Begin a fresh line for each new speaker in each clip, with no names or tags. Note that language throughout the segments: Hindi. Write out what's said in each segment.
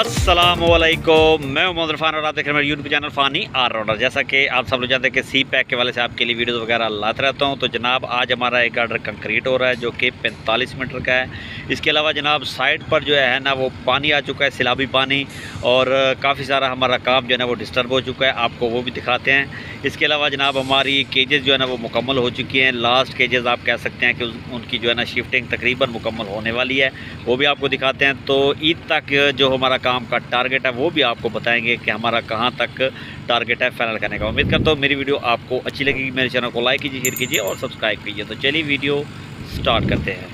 अस्सलामुअलैकुम, मैं मोहम्मद इरफान और आप देख रहे हैं मेरे YouTube channel funny all rounder. जैसा कि आप सब लोग जानते हैं कि सी पैक के वाले से आपके लिए वीडियोस वगैरह लाता रहता हूं। तो जनाब आज हमारा एक ऑर्डर कंक्रीट हो रहा है जो कि 45 मीटर का है। इसके अलावा जनाब साइड पर जो है ना वो पानी आ चुका है, सैलाबी पानी, और काफ़ी सारा हमारा काम जो है ना वो डिस्टर्ब हो चुका है, आपको वो भी दिखाते हैं। इसके अलावा जनाब हमारी केजेस जो है ना वो मुकम्मल हो चुकी हैं। लास्ट केजेस आप कह सकते हैं कि उनकी जो है ना शिफ्टिंग तकरीबन मुकम्मल होने वाली है, वो भी आपको दिखाते हैं। तो ईद तक जो हमारा काम का टारगेट है वो भी आपको बताएंगे कि हमारा कहां तक टारगेट है फाइनल करने का। उम्मीद करता हूँ मेरी वीडियो आपको अच्छी लगेगी। मेरे चैनल को लाइक कीजिए, शेयर कीजिए और सब्सक्राइब कीजिए। तो चलिए वीडियो स्टार्ट करते हैं।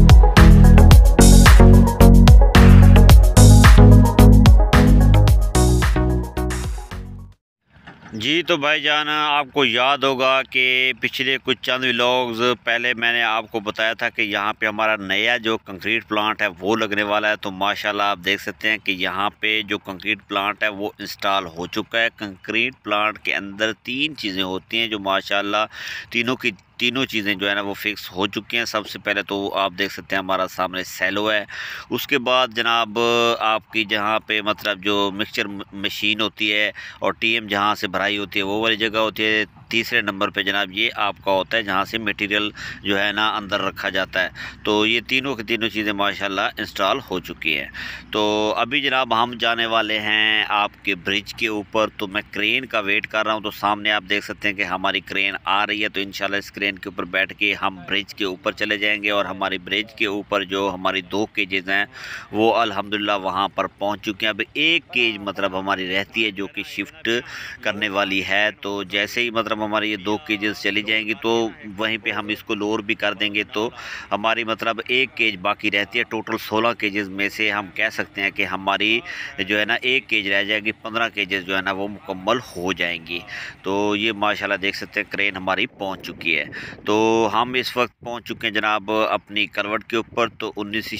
जी तो भाईजान, आपको याद होगा कि पिछले कुछ चंद व्लॉग्स पहले मैंने आपको बताया था कि यहाँ पे हमारा नया जो कंक्रीट प्लांट है वो लगने वाला है। तो माशाल्लाह आप देख सकते हैं कि यहाँ पे जो कंक्रीट प्लांट है वो इंस्टॉल हो चुका है। कंक्रीट प्लांट के अंदर 3 चीज़ें होती हैं जो माशाल्लाह तीनों चीज़ें जो है ना वो फिक्स हो चुकी हैं। सबसे पहले तो आप देख सकते हैं हमारा सामने सेलो है। उसके बाद जनाब आपकी जहाँ पे मतलब जो मिक्सचर मशीन होती है और टीएम जहाँ से भराई होती है वो वाली जगह होती है। तीसरे नंबर पे जनाब ये आपका होता है जहाँ से मटेरियल जो है ना अंदर रखा जाता है। तो ये तीनों की तीनों चीज़ें माशाल्लाह इंस्टॉल हो चुकी हैं। तो अभी जनाब हम जाने वाले हैं आपके ब्रिज के ऊपर। तो मैं क्रेन का वेट कर रहा हूँ। तो सामने आप देख सकते हैं कि हमारी क्रेन आ रही है। तो इंशाल्लाह इस क्रेन के ऊपर बैठ के हम ब्रिज के ऊपर चले जाएंगे और हमारी ब्रिज के ऊपर जो हमारी 2 केजेस हैं वो अल्हम्दुलिल्लाह वहाँ पर पहुँच चुके हैं। अब 1 केज मतलब हमारी रहती है जो कि शिफ्ट करने वाली है। तो जैसे ही मतलब हमारी ये 2 केजेस चली जाएंगी तो वहीं पे हम इसको लोअर भी कर देंगे। तो हमारी मतलब 1 केज बाकी रहती है। टोटल 16 केजेस में से हम कह सकते हैं कि हमारी जो है ना 1 केज रह जाएगी, 15 केजेस जो है ना वो मुकम्मल हो जाएंगी। तो ये माशाल्लाह देख सकते हैं क्रेन हमारी पहुंच चुकी है। तो हम इस वक्त पहुंच चुके हैं जनाब अपनी करवट के ऊपर। तो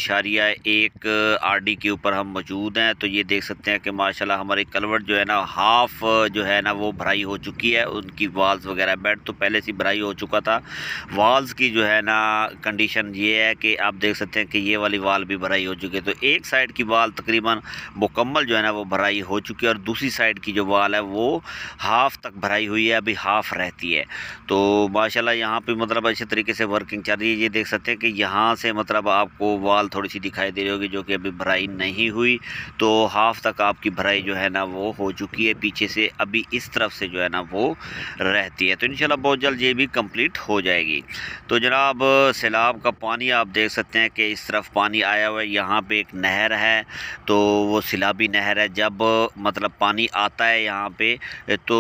19.1 आरडी के ऊपर हम मौजूद हैं। तो ये देख सकते हैं कि माशाल्लाह हमारी करवट जो है ना हाफ जो है ना वो भराई हो चुकी है। उनकी वाल्स वगैरह, बेड तो पहले से भराई हो चुका था। वाल्स की जो है ना कंडीशन ये है कि आप देख सकते हैं कि ये वाली वाल भी भराई हो चुकी है। तो एक साइड की वाल तकरीबन मुकम्मल जो है ना वो भराई हो चुकी है और दूसरी साइड की जो वाल है वो हाफ तक भराई हुई है, अभी हाफ रहती है। तो माशाल्लाह यहाँ पे मतलब अच्छे तरीके से वर्किंग चल रही है। ये देख सकते हैं कि यहाँ से मतलब आपको वाल थोड़ी सी दिखाई दे रही होगी जो कि अभी भराई नहीं हुई। तो हाफ तक आपकी भराई जो है ना वो हो चुकी है। पीछे से अभी इस तरफ से जो है ना वो रहती है। तो इंशाल्लाह बहुत जल्द ये भी कंप्लीट हो जाएगी। तो जनाब सैलाब का पानी आप देख सकते हैं कि इस तरफ पानी आया हुआ है। यहाँ पे एक नहर है तो वो सैलाबी नहर है। जब मतलब पानी आता है यहाँ पे तो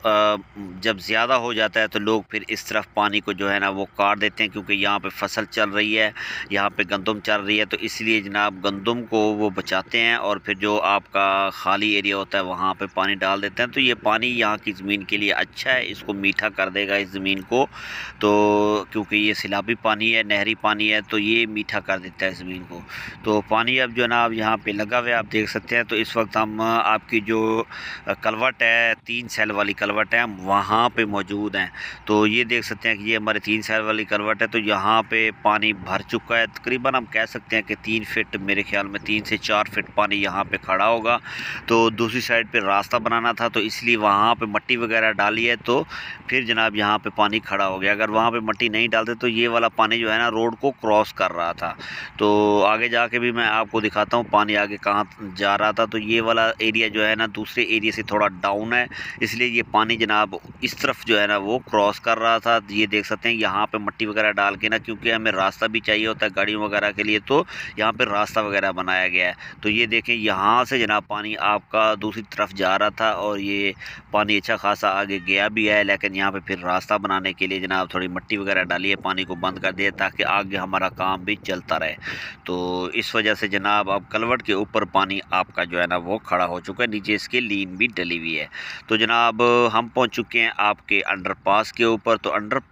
जब ज़्यादा हो जाता है तो लोग फिर इस तरफ पानी को जो है ना वो काट देते हैं, क्योंकि यहाँ पे फसल चल रही है, यहाँ पे गंदम चल रही है। तो इसलिए जनाब गंदम को वो बचाते हैं और फिर जो आपका खाली एरिया होता है वहाँ पे पानी डाल देते हैं। तो ये पानी यहाँ की ज़मीन के लिए अच्छा है, इसको मीठा कर देगा इस ज़मीन को। तो क्योंकि ये सैलाबी पानी है, नहरी पानी है, तो ये मीठा कर देता है ज़मीन को। तो पानी अब जो है ना अब यहाँ पे लगा हुआ है, आप देख सकते हैं। तो इस वक्त हम आपकी जो कलवट है, 3 सेल वाली कलवट है, हम वहाँ पे मौजूद हैं। तो ये देख सकते हैं कि ये हमारे 3 सेल वाली कलवट है। तो यहाँ पे पानी भर चुका है। तकरीबन हम कह सकते हैं कि 3 फीट, मेरे ख्याल में 3 से 4 फीट पानी यहाँ पे खड़ा होगा। तो दूसरी साइड पे रास्ता बनाना था तो इसलिए वहाँ पे मट्टी वगैरह डाली है। तो फिर जनाब यहाँ पे पानी खड़ा हो गया। अगर वहाँ पे मट्टी नहीं डालते तो ये वाला पानी जो है ना रोड को क्रॉस कर रहा था। तो आगे जाके भी मैं आपको दिखाता हूँ पानी आगे कहाँ जा रहा था। तो ये वाला एरिया जो है ना दूसरे एरिया से थोड़ा डाउन है, इसलिए ये पानी जनाब इस तरफ जो है ना वो क्रॉस कर रहा था। ये देख सकते हैं यहाँ पे मट्टी वगैरह डाल के ना, क्योंकि हमें रास्ता भी चाहिए होता है गाड़ियों वगैरह के लिए, तो यहाँ पे रास्ता वगैरह बनाया गया है। तो ये देखें यहाँ से जनाब पानी आपका दूसरी तरफ जा रहा था और ये पानी अच्छा खासा आगे गया भी है, लेकिन यहाँ पे फिर रास्ता बनाने के लिए जनाब थोड़ी मट्टी वगैरह डाली है, पानी को बंद कर दिया ताकि आगे हमारा काम भी चलता रहे। तो इस वजह से जनाब अब कलवट के ऊपर पानी आपका जो है ना वो खड़ा हो चुका है, नीचे इसके लीन भी डली हुई है। तो जनाब हम पहुँच चुके हैं आपके अंडरपास के ऊपर। तो अंडरपास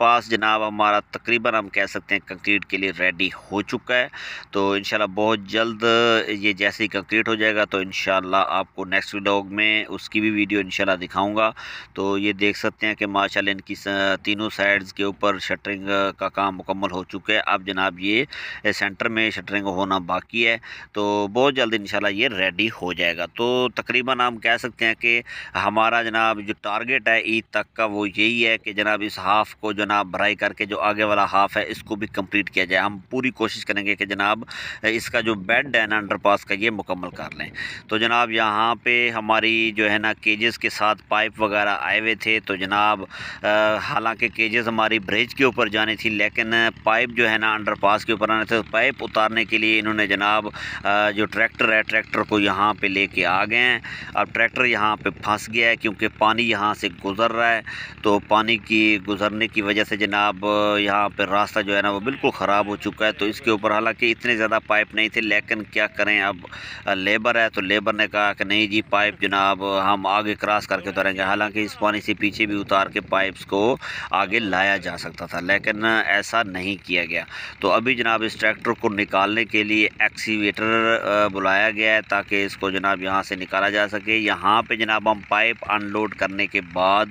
अंडरपास जनाब हमारा तकरीबन हम कह सकते हैं कंक्रीट के लिए रेडी हो चुका है। तो इंशाल्लाह बहुत जल्द ये जैसे ही कंक्रीट हो जाएगा तो इंशाल्लाह आपको नेक्स्ट व्लॉग में उसकी भी वीडियो इंशाल्लाह दिखाऊंगा। तो ये देख सकते हैं कि माशाल्लाह इनकी तीनों साइड्स के ऊपर शटरिंग का काम मुकम्मल हो चुका है। अब जनाब ये सेंटर में शटरिंग होना बाकी है, तो बहुत जल्द इंशाल्लाह ये रेडी हो जाएगा। तो तकरीबन हम कह सकते हैं कि हमारा जनाब जो टारगेट है ईद तक का वो यही है कि जनाब इस हाफ़ को जनाब भराई करके जो आगे वाला हाफ़ है इसको भी कंप्लीट किया जाए। हम पूरी कोशिश करेंगे कि जनाब इसका जो बेड है ना अंडरपास का ये मुकम्मल कर लें। तो जनाब यहाँ पे हमारी जो है ना केजेस के साथ पाइप वगैरह आए हुए थे। तो जनाब हालांकि केजेस हमारी ब्रिज के ऊपर जानी थी, लेकिन पाइप जो है ना अंडरपास के ऊपर आने थे। तो पाइप उतारने के लिए इन्होंने जनाब जो ट्रैक्टर है ट्रैक्टर को यहाँ पे लेके आ गए हैं। अब ट्रैक्टर यहाँ पे फंस गया है क्योंकि पानी यहाँ से गुज़र रहा है। तो पानी की गुज़रने की वजह से जनाब यहाँ पे रास्ता जो है ना वो बिल्कुल ख़राब हो चुका है। तो इसके ऊपर हालांकि इतने ज़्यादा पाइप नहीं थे, लेकिन क्या करें, अब लेबर है तो लेबर ने कहा कि नहीं जी पाइप जनाब हम आगे क्रॉस करके उतारेंगे। हालांकि इस पानी से पीछे भी उतार के पाइप्स को आगे लाया जा सकता था, लेकिन ऐसा नहीं किया गया। तो अभी जनाब इस ट्रैक्टर को निकालने के लिए एक्सीवेटर बुलाया गया है ताकि इसको जनाब यहाँ से निकाला जा सके। यहाँ पे जनाब हम पाइप अनलोड करने के बाद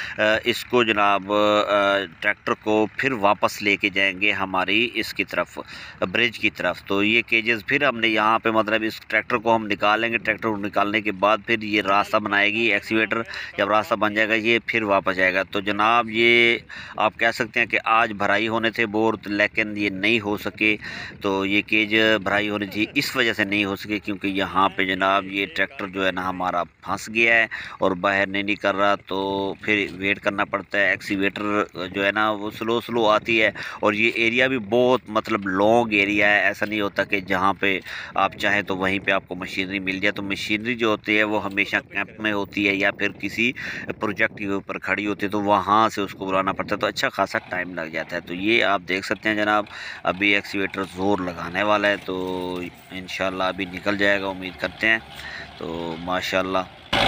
इसको जनाब ट्रैक्टर को फिर वापस लेके जाएंगे हमारी इसकी तरफ, ब्रिज की तरफ। तो ये केजेस फिर हमने यहाँ पे मतलब इस ट्रैक्टर को हम निकालेंगे। ट्रैक्टर को निकालने के बाद फिर ये रास्ता बनाएगी एक्सीवेटर। जब रास्ता बन जाएगा ये फिर वापस जाएगा। तो जनाब ये आप कह सकते हैं कि आज भराई होने थे बोर, लेकिन ये नहीं हो सके। तो ये केज भराई होनी थी, इस वजह से नहीं हो सके क्योंकि यहाँ पे जनाब ये ट्रैक्टर जो है ना हमारा फंस गया है और बाहर नहीं निकल रहा। तो फिर वेट करना पड़ता है। एक्सीवेटर जो है ना वो स्लो आती है और ये एरिया भी बहुत मतलब लॉन्ग एरिया है। ऐसा नहीं होता कि जहाँ पे आप चाहें तो वहीं पे आपको मशीनरी मिल जाए। तो मशीनरी जो होती है वो हमेशा कैंप में होती है या फिर किसी प्रोजेक्ट के ऊपर खड़ी होती है, तो वहाँ से उसको बुलाना पड़ता है। तो अच्छा खासा टाइम लग जाता है। तो ये आप देख सकते हैं जनाब अभी एक्सीवेटर ज़ोर लगाने वाला है, तो इंशाल्लाह अभी निकल जाएगा, उम्मीद करते हैं। तो माशाल्लाह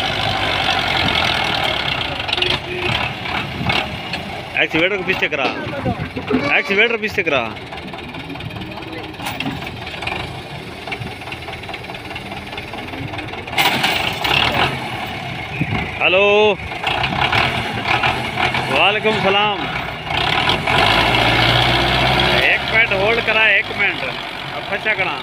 एक्सीवेटर को पीछे करा, एक्सीवेटर पीछे करा। हेलो वालेकुम सलाम। एक मिनट होल्ड करा, एक मिनट अब अच्छा करा।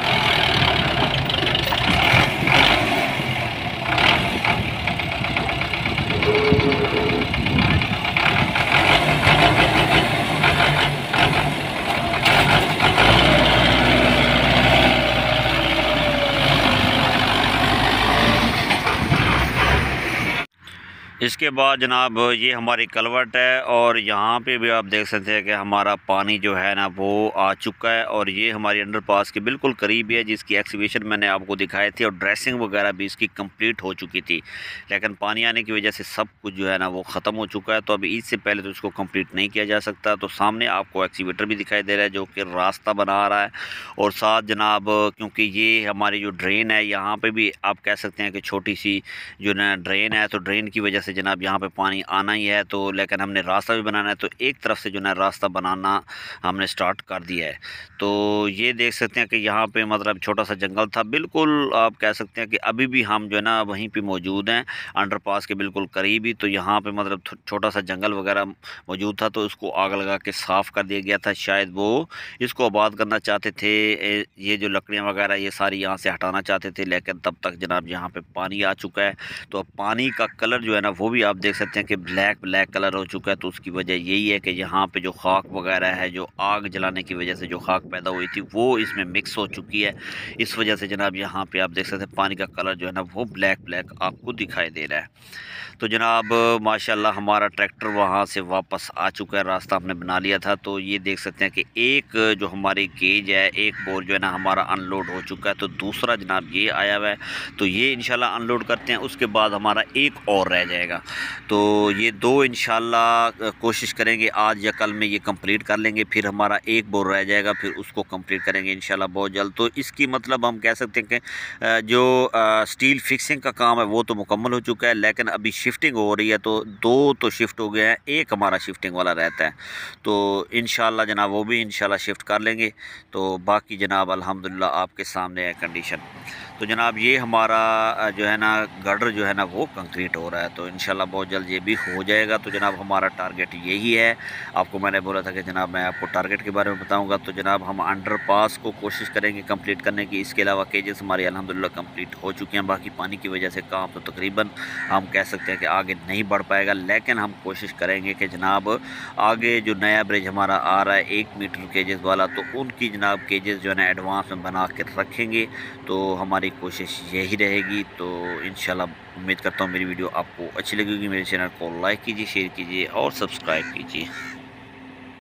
इसके बाद जनाब ये हमारी कलवट है और यहाँ पे भी आप देख सकते हैं कि हमारा पानी जो है ना वो आ चुका है। और ये हमारी अंडरपास के बिल्कुल करीब है जिसकी एक्सीवेशन मैंने आपको दिखाई थी और ड्रेसिंग वगैरह भी इसकी कंप्लीट हो चुकी थी, लेकिन पानी आने की वजह से सब कुछ जो है ना वो ख़त्म हो चुका है। तो अभी ईद से पहले तो इसको कंप्लीट नहीं किया जा सकता। तो सामने आपको एक्सीवेटर भी दिखाई दे रहा है जो कि रास्ता बना रहा है। और साथ जनाब क्योंकि ये हमारी जो ड्रेन है यहाँ पर भी आप कह सकते हैं कि छोटी सी जो ना ड्रेन है, तो ड्रेन की वजह से जनाब यहाँ पे पानी आना ही है। तो लेकिन हमने रास्ता भी बनाना है, तो एक तरफ से जो है रास्ता बनाना हमने स्टार्ट कर दिया है। तो ये देख सकते हैं कि यहाँ पे मतलब छोटा सा जंगल था, बिल्कुल आप कह सकते हैं कि अभी भी हम जो है ना वहीं पे मौजूद हैं अंडरपास के बिल्कुल करीब ही। तो यहाँ पे मतलब छोटा सा जंगल वगैरह मौजूद था, तो उसको आग लगा के साफ़ कर दिया गया था। शायद वो इसको आबाद करना चाहते थे, ये जो लकड़ियाँ वगैरह ये सारी यहाँ से हटाना चाहते थे, लेकिन तब तक जनाब यहाँ पे पानी आ चुका है। तो पानी का कलर जो है ना वो भी आप देख सकते हैं कि ब्लैक कलर हो चुका है। तो उसकी वजह यही है कि यहाँ पे जो खाक वगैरह है, जो आग जलाने की वजह से जो खाक पैदा हुई थी वो इसमें मिक्स हो चुकी है। इस वजह से जनाब यहाँ पे आप देख सकते हैं पानी का कलर जो है ना वो ब्लैक आपको दिखाई दे रहा है। तो जनाब माशाल्लाह हमारा ट्रैक्टर वहाँ से वापस आ चुका है, रास्ता हमने बना लिया था। तो ये देख सकते हैं कि एक जो हमारी गेज है, एक बोर जो है ना हमारा अनलोड हो चुका है। तो दूसरा जनाब ये आया हुआ है, तो ये इंशाल्लाह अनलोड करते हैं, उसके बाद हमारा एक और रह जाएगा। जाएगा। तो ये 2 इंशाल्लाह कोशिश करेंगे आज या कल में ये कंप्लीट कर लेंगे। फिर हमारा एक बोर रह जाएगा, फिर उसको कंप्लीट करेंगे इंशाल्लाह बहुत जल्द। तो इसकी मतलब हम कह सकते हैं कि जो स्टील फिक्सिंग का काम है वो तो मुकम्मल हो चुका है, लेकिन अभी शिफ्टिंग हो रही है। तो 2 तो शिफ्ट हो गए हैं, एक हमारा शिफ्टिंग वाला रहता है। तो इंशाल्लाह जनाब वो भी इंशाल्लाह शिफ्ट कर लेंगे। तो बाकी जनाब अल्हम्दुलिल्लाह आपके सामने है कंडीशन। तो जनाब ये हमारा जो है ना गर्डर जो है ना वो कंक्रीट हो रहा है। तो इंशाल्लाह बहुत जल्द ये भी हो जाएगा। तो जनाब हमारा टारगेट यही है। आपको मैंने बोला था कि जनाब मैं आपको टारगेट के बारे में बताऊंगा। तो जनाब हम अंडरपास को कोशिश करेंगे कंप्लीट करने की। इसके अलावा केजेस हमारी अल्हम्दुलिल्लाह कंप्लीट हो चुके हैं। बाकी पानी की वजह से काम तो तकरीबन हम कह सकते हैं कि आगे नहीं बढ़ पाएगा, लेकिन हम कोशिश करेंगे कि जनाब आगे जो नया ब्रिज हमारा आ रहा है 1 मीटर केजेस वाला, तो उनकी जनाब केजेस जो है ना एडवांस में बना के रखेंगे। तो हमारी कोशिश यही रहेगी। तो इंशाल्लाह उम्मीद करता हूँ मेरी वीडियो आपको अच्छी लगेगी। मेरे चैनल को लाइक कीजिए, शेयर कीजिए और सब्सक्राइब कीजिए।